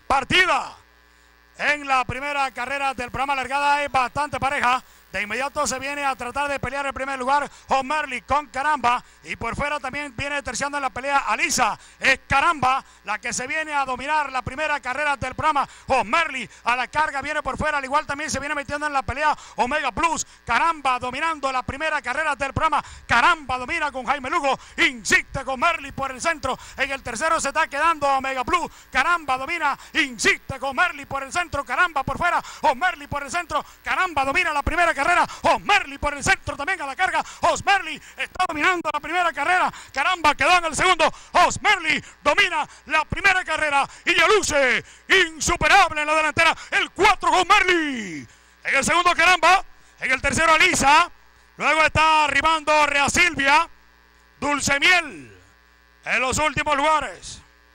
partida. En la primera carrera del programa largada es bastante pareja. De inmediato se viene a tratar de pelear el primer lugar Osmerly con Caramba. Y por fuera también viene terciando en la pelea Alisa. Es Caramba la que se viene a dominar la primera carrera del programa. Osmerly a la carga viene por fuera. Al igual también se viene metiendo en la pelea Omega Plus. Caramba dominando la primera carrera del programa. Caramba domina con Jaime Lugo. Insiste con Osmerly por el centro. En el tercero se está quedando Omega Plus. Caramba domina. Insiste con Osmerly por el centro. Caramba por fuera. Osmerly por el centro. Caramba domina la primera carrera. Osmerly por el centro también a la carga. Osmerly está dominando la primera carrera. Caramba quedó en el segundo. Osmerly domina la primera carrera y ya luce insuperable en la delantera. El 4 Osmerly. En el segundo Caramba. En el tercero Alisa. Luego está arribando Rea Silvia. Dulce Miel en los últimos lugares.